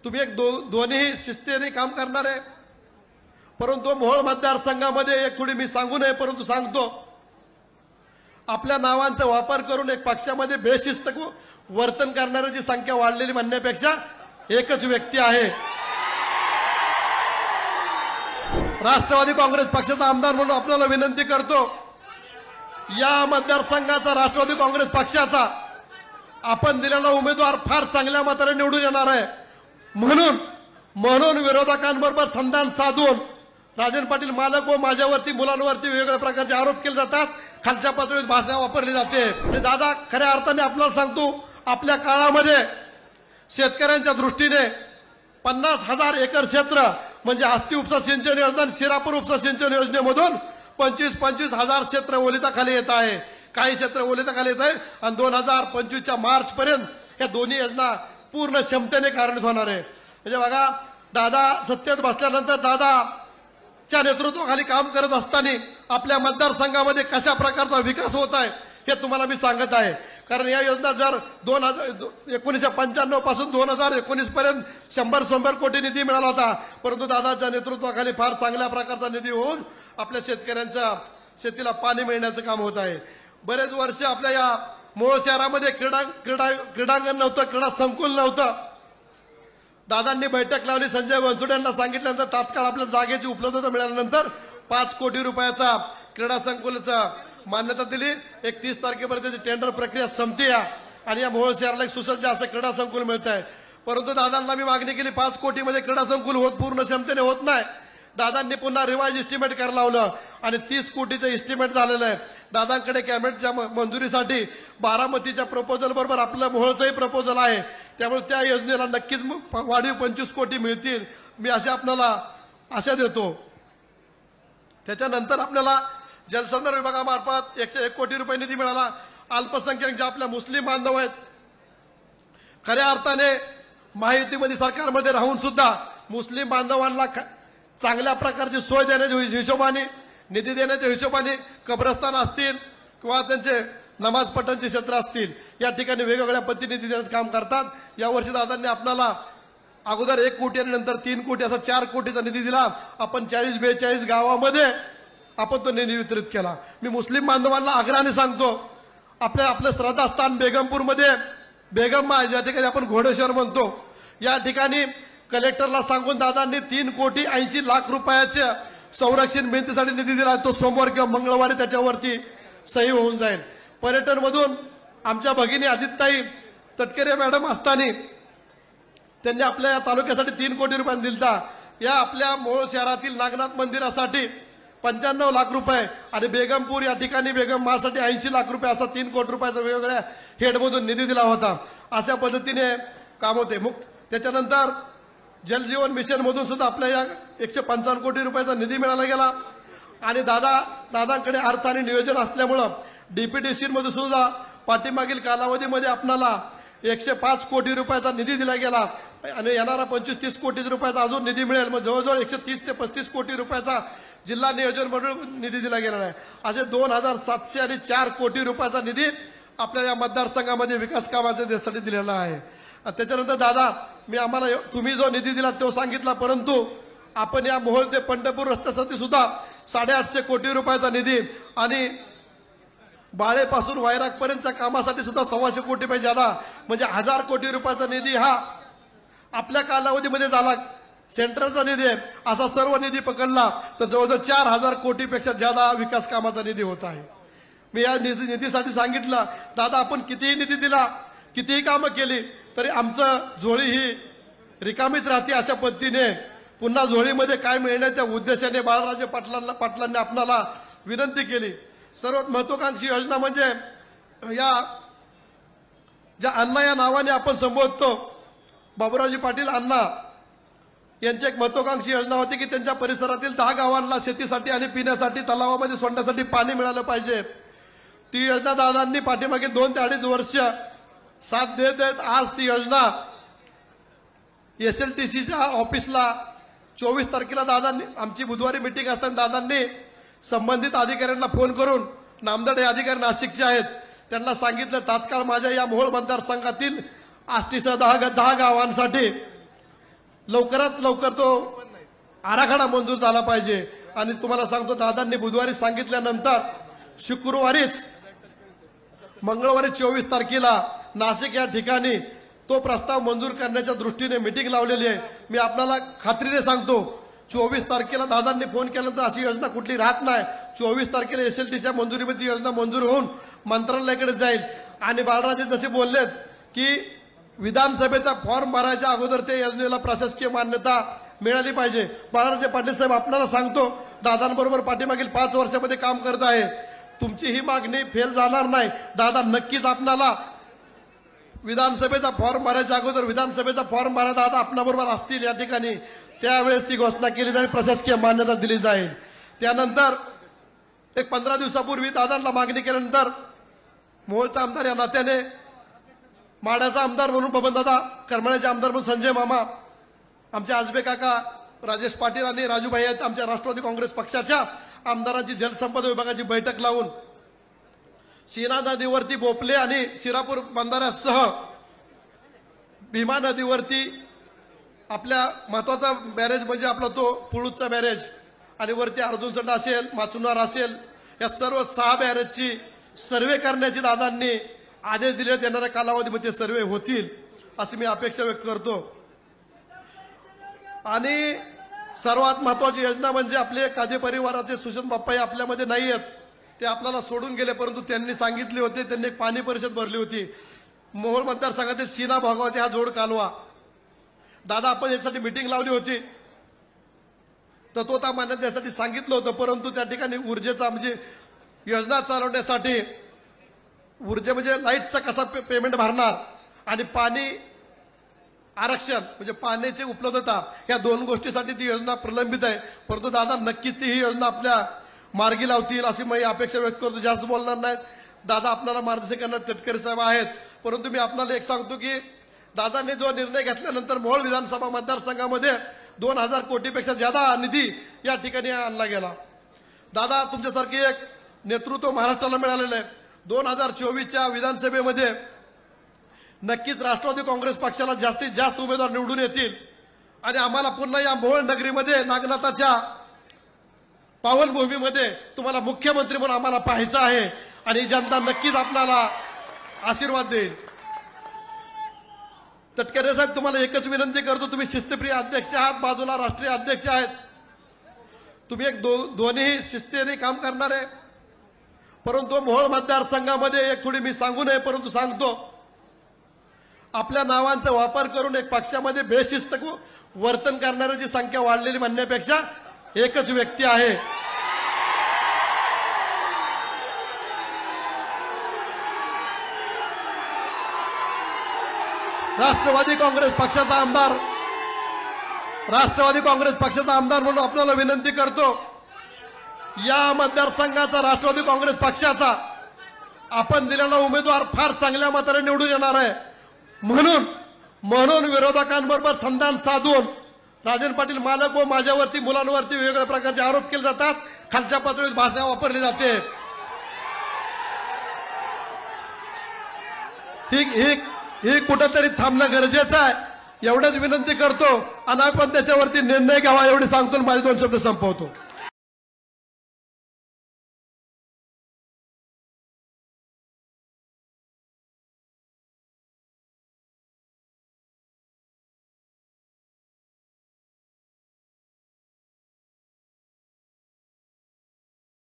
तुम्ही एक दोन्ही शिस्तीने काम करणार आहे। परंतु मोहोळ मतदारसंघामध्ये एक थोडी मी सांगू नये परंतु सांगतो, आपल्या नावांचा वापर करून एक पक्षामध्ये बेशिस्त वर्तन करणाऱ्याची संख्या वाढलेली म्हणण्यापेक्षा एकच व्यक्ती आहे। राष्ट्रवादी काँग्रेस पक्षाचा आमदार म्हणून आपल्याला विनंती करतो, या मतदारसंघाचा राष्ट्रवादी काँग्रेस पक्षाचा आपण दिलेला उमेदवार फार चांगल्या मताने निवडून येणार आहे। म्हणून विरोधकांबरोबर संधान साधून राजन पाटील मालक व माझ्यावरती मुलांवरती वेगवेगळ्या प्रकारचे आरोप केले जातात, खालच्या पातळीत भाषा वापरली जाते। दादा खऱ्या अर्थाने आपल्याला सांगतो, आपल्या काळामध्ये शेतकऱ्यांच्या दृष्टीने 50,000 एकर क्षेत्र म्हणजे आष्टी उपसा सिंचन योजना आणि शिरापूर उपसा सिंचन योजनेमधून 25,000 क्षेत्र ओलिताखाली येत आहे। काही क्षेत्र ओलिताखाली येत आहे आणि 2025च्या मार्च पर्यंत या दोन्ही योजना पूर्ण क्षमतेने कार्यान्वित होणार आहे। म्हणजे बघा, दादा सत्तेत बसल्यानंतर दादाच्या नेतृत्वाखाली काम करत असताना आपल्या मतदारसंघामध्ये कशा प्रकारचा विकास होत आहे हे तुम्हाला मी सांगत आहे। कारण या योजना जर 1995 पासून 2019 पर्यंत 100 कोटी निधी मिळाला होता, परंतु दादाच्या नेतृत्वाखाली फार चांगल्या प्रकारचा निधी होऊन आपल्या शेतकऱ्यांच्या शेतीला पाणी मिळण्याचं काम होत आहे। बरेच वर्ष आपल्या या मोहोळ शहरामध्ये क्रीडांगण नव्हतं, क्रीडा संकुल नव्हतं। दादांनी बैठक लावली, संजय बनसोडे यांना सांगितल्यानंतर तात्काळ आपल्या जागेची उपलब्धता मिळाल्यानंतर 5 कोटी रुपयाचा क्रीडा संकुलाचा मान्यता दिली। 31 तारखेपर्यंत टेंडर प्रक्रिया संपते आणि या मोहोळ शहराला एक सुसज्ज असं क्रीडा संकुल मिळत आहे। परंतु दादांना मी मागणी केली, 5 कोटीमध्ये क्रीडा संकुल पूर्ण क्षमतेने होत नाही। दादांनी पुन्हा रिवाइज इस्टिमेट करायला लावलं आणि 30 कोटीचं इस्टिमेट झालेलं आहे। दादांकडे कॅबिनेटच्या मंजुरीसाठी बारामतीच्या प्रपोजल बरोबर आपलं मोहोळचंही प्रपोजल आहे, त्यामुळे त्या योजनेला नक्कीच वाढीव 25 कोटी मिळतील, मी असे आपल्याला आशा देतो। त्याच्यानंतर आपल्याला जलसंधारण विभागामार्फत 101 कोटी रुपये निधी मिळाला। अल्पसंख्याक जे आपल्या मुस्लिम बांधव आहेत, खऱ्या अर्थाने महायुतीमध्ये सरकारमध्ये राहून सुद्धा मुस्लिम बांधवांना चांगल्या प्रकारची सोय देण्याच्या हिशोबाने, निधी देण्याच्या हिशोबाने कब्रस्तान असतील किंवा त्यांचे नमाज पठणचे क्षेत्र असतील, या ठिकाणी वेगवेगळ्या पद्धतीने निधी देण्याचं काम करतात। यावर्षी दादांनी आपल्याला अगोदर 1 कोटी आणि नंतर 3 कोटी असा 4 कोटीचा निधी दिला। आपण 40-42 गावामध्ये आपण तो निधी वितरित केला। मी मुस्लिम बांधवांना आग्रहाने सांगतो, आपलं श्रद्धास्थान बेगमपूरमध्ये बेगम ज्या ठिकाणी आपण घोडेश्वर म्हणतो, या ठिकाणी कलेक्टरला सांगून दादांनी 3 कोटी 80 लाख रुपयाच्या संरक्षण भिंतीसाठी निधी दिला। तो सोमवार किंवा मंगळवारी त्याच्यावरती सही होऊन जाईल। पर्यटन मधून आमच्या भगिनी आदित्यताई तटकरे मॅडम असताना त्यांनी आपल्या या तालुक्यासाठी 3 कोटी रुपये दिलता। या आपल्या मोहोळ शहरातील नागनाथ मंदिरासाठी 95 लाख रुपये आणि बेगमपूर या ठिकाणी बेगम मासाठी 80 लाख रुपये असा 3 कोटी रुपयाचा वेगवेगळ्या हेडमधून निधी दिला होता। अशा पद्धतीने काम होते। त्याच्यानंतर जलजीवन मिशन मधून सुद्धा आपल्या या 155 कोटी रुपयाचा निधी मिळाला गेला आणि दादांकडे अर्थ आणि नियोजन असल्यामुळं डीपीडीसी मध्ये सुद्धा पाठीमागील कालावधीमध्ये आपल्याला 105 कोटी रुपयाचा निधी दिला गेला आणि येणारा 25-30 कोटी रुपयाचा अजून निधी मिळेल। मग जवळजवळ 130 ते 35 कोटी रुपयाचा जिल्हा नियोजन म्हणून निधी दिला गेला आहे। असे 2,704 कोटी रुपयाचा निधी आपल्या या मतदारसंघामध्ये विकास कामाच्या देशासाठी दिलेला आहे। त्याच्यानंतर दादा आम्हाला तुम्ही जो निधी दिला तो सांगितला, परंतु आपण या मोहोळ ते पंढरपूर रस्त्यासाठी सुद्धा 850 कोटी रुपयाचा निधी आणि बाळेपासून वैरागपर्यंतच्या कामासाठी सुद्धा 125 कोटी रुपये झाला, म्हणजे 1000 कोटी रुपयाचा निधी हा आपल्या कालावधीमध्ये झाला। सेंट्रलचा निधी आहे, असा सर्व निधी पकडला तर जवळजवळ 4000 कोटीपेक्षा ज्यादा विकास कामाचा निधी होत आहे। मी या निधीसाठी सांगितलं, दादा आपण कितीही निधी दिला, कितीही कामं केली तरी आमचं झोळी ही रिकामीच राहते। अशा पद्धतीने पुन्हा झोळीमध्ये काय मिळण्याच्या उद्देशाने बाळराजे पाटलांनी आपल्याला विनंती केली। सर्वात महत्वाकांक्षी योजना म्हणजे या ज्या अण्णा या नावाने आपण संबोधतो, बाबूरावजी पाटील अण्णा यांची एक महत्वाकांक्षी योजना होती की त्यांच्या परिसरातील 10 गावांना शेतीसाठी आणि पिण्यासाठी तलावामध्ये सोडण्यासाठी पाणी मिळालं पाहिजे। ती योजना दादांनी पाठीमागे 2 ते 2.5 वर्ष साथ देत आज ती योजना SLTCच्या ऑफिसला 24 तारखेला दादांनी आमची बुधवारी मीटिंग असताना दादांनी संबंधित अधिकाऱ्यांना फोन करून, नामदार अधिकारी नाशिकचे आहेत, त्यांना सांगितलं तात्काळ माझ्या या मोहोळ मतदारसंघातील आष्टीसह 10 गावांसाठी लवकरात लवकर तो आराखडा मंजूर झाला पाहिजे। आणि तुम्हाला सांगतो दादांनी बुधवारी सांगितल्यानंतर शुक्रवारीच मंगळवारी 24 तारखेला नाशिक या ठिकाणी तो प्रस्ताव मंजूर करण्याच्या दृष्टीने मीटिंग लावलेली आहे। मी आपल्याला खात्रीने सांगतो 24 तारखेला दादांनी फोन केल्यानंतर अशी योजना कुठली राहत नाही। 24 तारखेला SLTच्या मंजुरीमध्ये योजना मंजूर होऊन मंत्रालयाकडे जाईल। आणि बाळराजे जसे बोललेत की विधानसभेचा फॉर्म भरायच्या अगोदर ते योजनेला प्रशासकीय मान्यता मिळाली पाहिजे। बाळराजे पाटील साहेब आपल्याला सांगतो दादांबरोबर पाठीमागील 5 वर्षामध्ये काम करत आहे। तुमची ही मागणी फेल जाणार नाही। दादा नक्कीच आपल्याला विधानसभेचा फॉर्म भरायच्या अगोदर विधानसभेचा फॉर्म भरा दादा आपल्याबरोबर असतील या ठिकाणी, त्यावेळेस ती घोषणा केली जाईल, प्रशासकीय मान्यता दिली जाईल। त्यानंतर एक 15 दिवसापूर्वी दादांना मागणी केल्यानंतर मोहोळचा आमदार या नात्याने, माड्याचा आमदार म्हणून बबनदादा, करमाळ्याचे आमदार म्हणून संजय मामा, आमचे आजबे काका, राजेश पाटील आणि राजूभाई आमच्या राष्ट्रवादी काँग्रेस पक्षाच्या आमदारांची जलसंपदा विभागाची बैठक लावून सीना नदीवरती बोपले आणि शिरापूर बंधाऱ्यासह भीमा नदीवरती आपल्या महत्वाचा बॅरेज म्हणजे आपला तो पुळूजचा बॅरेज आणि वरती अर्जुनसंडा असेल, माचुनार असेल, या सर्व 6 बॅरेजची सर्वे करण्याची दादांनी आदेश दिले। येणाऱ्या कालावधीमध्ये सर्वे होतील अशी मी अपेक्षा व्यक्त करतो। आणि सर्वात महत्वाची योजना म्हणजे आपले कादे परिवाराचे सुशांत बाप्पा आपल्यामध्ये नाही आहेत, ते आपल्याला सोडून गेले, परंतु त्यांनी सांगितले होते, त्यांनी एक पाणी परिषद भरली होती मोहोळ मतदारसंघातील सीना भागावरती हा जोड कालवा। दादा आपण यासाठी मीटिंग लावली होती, तर तो त्या मान्यतेसाठी सांगितलं होतं, परंतु त्या ठिकाणी ऊर्जेचा म्हणजे योजना चालवण्यासाठी ऊर्जा म्हणजे लाईटचा कसा पेमेंट भरणार आणि पाणी आरक्षण म्हणजे पाण्याची उपलब्धता, या 2 गोष्टीसाठी ती योजना प्रलंबित आहे। परंतु दादा नक्कीच ती ही योजना आपल्या मार्गी लावतील अशी मी अपेक्षा व्यक्त करतो। जास्त बोलणार नाहीत दादा, आपल्याला मार्गदर्शन करणारे तटकरे साहेब आहेत, परंतु मी आपल्याला एक सांगतो की दादांनी जो निर्णय घेतल्यानंतर मोहोळ विधानसभा मतदारसंघामध्ये 2000 कोटीपेक्षा जादा निधी या ठिकाणी आणला गेला। दादा तुमच्यासारखे एक नेतृत्व महाराष्ट्राला मिळालेलं आहे। 2024च्या विधानसभेमध्ये नक्कीच राष्ट्रवादी काँग्रेस पक्षाला जास्तीत जास्त उमेदवार निवडून येतील आणि आम्हाला पुन्हा या मोहोळ नगरीमध्ये नागनाथाच्या पावनभूमीमध्ये तुम्हाला मुख्यमंत्री म्हणून आम्हाला पाहायचं आहे आणि जनता नक्कीच आपल्याला आशीर्वाद देईल। तटकरे साहेब तुम्हाला एकच विनंती करतो, तुम्ही शिस्तप्रिय अध्यक्ष आहात, बाजूला राष्ट्रीय अध्यक्ष आहेत, तुम्ही एक दोन्ही शिस्तीने काम करणारे, परंतु मोहोळ मतदारसंघामध्ये एक थोडी मी सांगू नये परंतु सांगतो, आपल्या नावांचा वापर करून एक पक्षामध्ये बेशिस्त वर्तन करणाऱ्याची संख्या वाढलेली म्हणण्यापेक्षा एकच व्यक्ती आहे। राष्ट्रवादी काँग्रेस पक्षाचा आमदार म्हणून आपल्याला विनंती करतो, या मतदारसंघाचा राष्ट्रवादी काँग्रेस पक्षाचा आपण दिलेला उमेदवार फार चांगल्या मताने निवडून येणार आहे। म्हणून विरोधकांबरोबर संधान साधून राजन पाटील मालक व माझ्यावरती मुलांवरती वेगवेगळ्या प्रकारचे आरोप केले जातात, खालच्या पातळीवर भाषा वापरली जाते। ही कुठेतरी थांबणं गरजेचं आहे एवढंच विनंती करतो आणि आपण त्याच्यावरती निर्णय घ्यावा एवढे सांगतो माझे 2 शब्द संपवतो।